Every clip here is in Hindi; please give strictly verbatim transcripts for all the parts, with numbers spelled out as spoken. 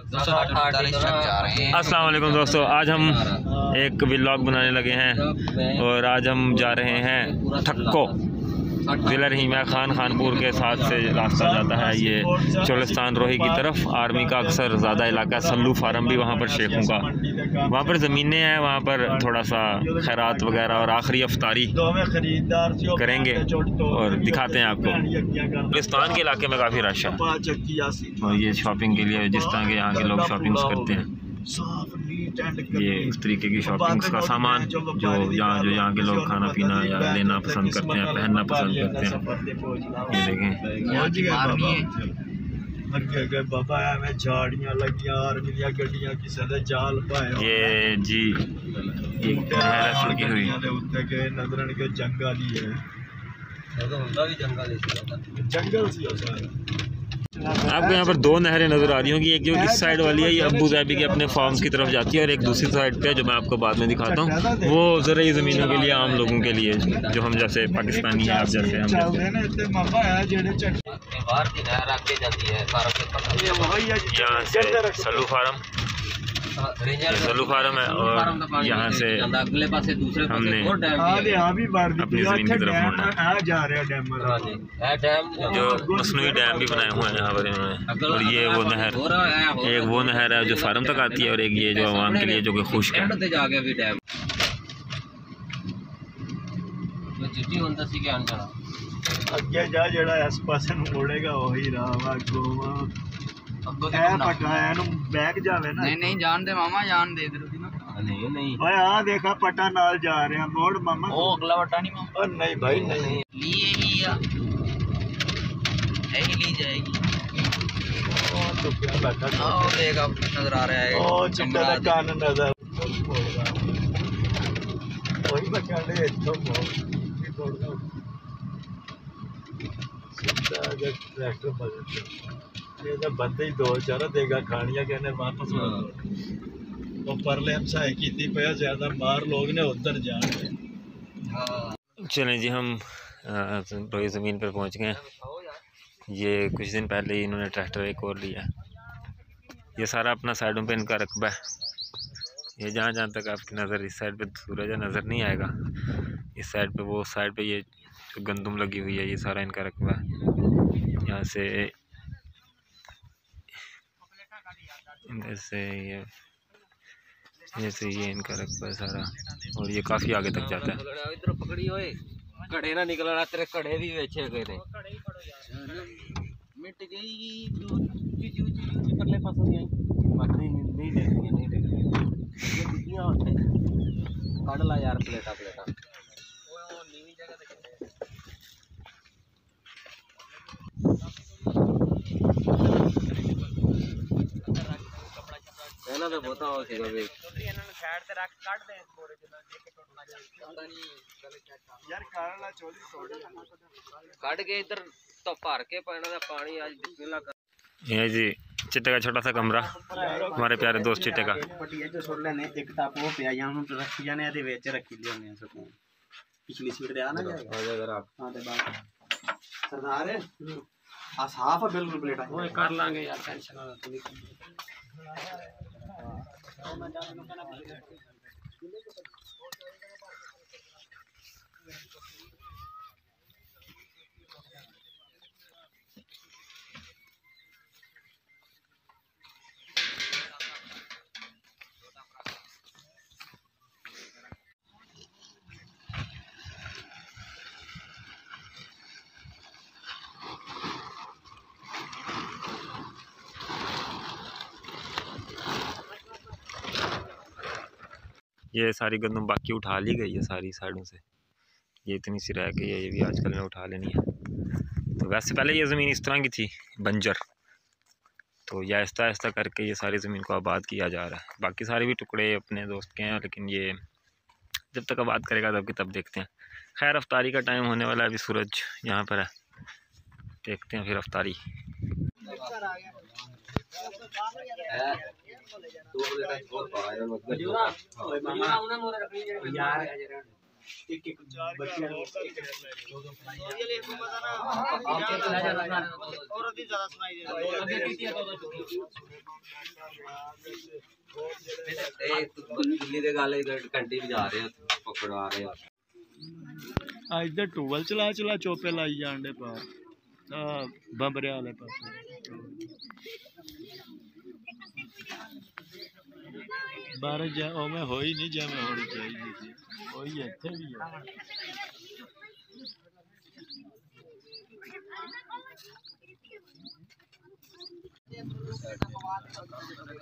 अस्सलाम वालेकुम दोस्तों, आज हम एक व्लॉग बनाने लगे हैं और आज हम जा रहे हैं ठक्को। ज़िला रहीमा खान खानपुर के साथ से रास्ता जाता है ये चोलिस्तान रोही की तरफ। आर्मी का अक्सर ज़्यादा इलाका है, सल्लू फार्म भी वहाँ पर शेखों का, वहाँ पर ज़मीनें हैं, वहाँ पर थोड़ा सा खैरात वगैरह और आखिरी अफ्तारी करेंगे और दिखाते हैं आपको। चोलिस्तान के इलाके में काफ़ी रश है और ये शॉपिंग के लिए जिस तरह के यहाँ के लोग शॉपिंग्स करते हैं, ये इस तरीके की शॉपिंग्स का सामान जो यहाँ जो यहाँ के लोग खाना पीना या लेना पसंद करते हैं, पहनना पसंद करते हैं। ये देखें, ये जी हुई जंगल आपको यहाँ पर दो नहरें नज़र आ रही होंगी। एक जो इस साइड वाली है ये अबू ज़ैबी के अपने फार्म्स की तरफ जाती है और एक दूसरी साइड पे जो मैं आपको बाद में दिखाता हूँ वो ज़रूरी ज़मीनों के लिए, आम लोगों के लिए जो हम जैसे पाकिस्तानी हैं, आप जैसे हम यहाँ से सल्लू फार्म सल्लू फार्म है और यहाँ से हमने अपनी ज़मीन की तरफ मुड़ना है। जो मसनूई डैम भी बनाए हुए हैं यहाँ पर इन्होंने, और ये वो नहर, एक वो नहर है जो फार्म तक आती है और एक ये जो आवाम के लिए जो कि खुश्क है। अगे जा जड़ा इस पासे मुड़ेगा वही रहा गोवा बैग जावे ना। नहीं नहीं जान दे मामा, जान दे इधर ना। नहीं नहीं भाई आ देखा पटा नाल जा रहे हैं, मोड़ मामा ओ अगला पटा नहीं मामा। नहीं भाई नहीं लिए ही या यही ली जाएगी। ओ तो क्या बैठा ओ देखा नजर आ रहा है, ओ चिट्टा दा कान नजर वही बचाने इतो मोड़ की तोड़ना सीधा जब ट्रैक्टर बजट ये बंदे ही दो चार देगा खानिया कहने वापस तो परले हम सहाय की पे ज्यादा बाहर लोग ने उधर जाने। चलें जी, हम रोई ज़मीन पर पहुंच गए। ये कुछ दिन पहले ही इन्होंने ट्रैक्टर एक और लिया। ये सारा अपना साइडों पे इनका रकबा है। ये जहाँ जहाँ तक आपकी नज़र, इस साइड पे सूरज नज़र नहीं आएगा, इस साइड पे वो साइड पे ये जो गंदुम लगी हुई है ये सारा इनका रकबा है। यहाँ से जैसे ये जैसे ये इनका रकबा है सारा और ये काफ़ी आगे तक जाता है। इधर पकड़ी होए कड़े ना निकल रहा, तेरे कड़े भी बेचे गए थे, मिट गई परले पास नहीं नहीं नहीं देखनी नहीं देखनी ये कितनी होते काट ला यार प्लेटा प्लेटा वो नीवी जगह ना तो बहुत हो सीधा भी इन्होंने साइड से रख काट दे बोरे जना एक टोटला पता नहीं यार काला चोली छोड़ काट के इधर तो भर के पाना दा पानी आज बिस्मिल्लाह कर। ये जी चिट्टे का छोटा सा कमरा, हमारे प्यारे दोस्त चिट्टे का पटिया जो छोड़ लेने एक टाप वो पे यहां हम रखी जाने आदि बेच रखी लेने सकूं पिछली सीट दे आना जाएगा आ जाएगा आप हां दे बात सरदार आ साफ है बिल्कुल प्लेटा वो कर लांगे यार, टेंशन ना लो। ये सारी गंदम बाकी उठा ली गई है सारी साइडों से, ये इतनी सी रह गई है, ये भी आजकल ने उठा लेनी है। तो वैसे पहले ये ज़मीन इस तरह की थी बंजर, तो ये आहिस्ता आहिस्ता करके ये सारी ज़मीन को आबाद किया जा रहा है। बाकी सारे भी टुकड़े अपने दोस्त के हैं, लेकिन ये जब तक आबाद करेगा तब की तब देखते हैं। खैर अफ्तारी का टाइम होने वाला है, अभी सूरज यहाँ पर है, देखते हैं फिर अफ्तारी। एक एक बच्चे और ਦਿੱਲੀ ਦੇ ਗੱਲ ਘੰਟੀ ਵਜਾ ਰਹੇ ਪਕੜਵਾ ਰਹੇ ਆ ਇੱਧਰ ਟੂਵਲ ਚਲਾ ਚਲਾ ਚੋਪੇ ਲਾਈ ਜਾਣ ਦੇ ਪਾਰ ਆ ਬੰਬਰਿਆ ਵਾਲੇ ਪਾਸੇ ਬਾਰਿਸ਼ ਜਾ ਉਵੇਂ ਹੋਈ ਨਹੀਂ ਜਿਵੇਂ ਹੋਣੀ ਚਾਹੀਦੀ ਸੀ ਉਹੀ ਇੱਥੇ ਵੀ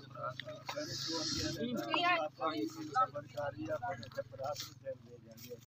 ਆ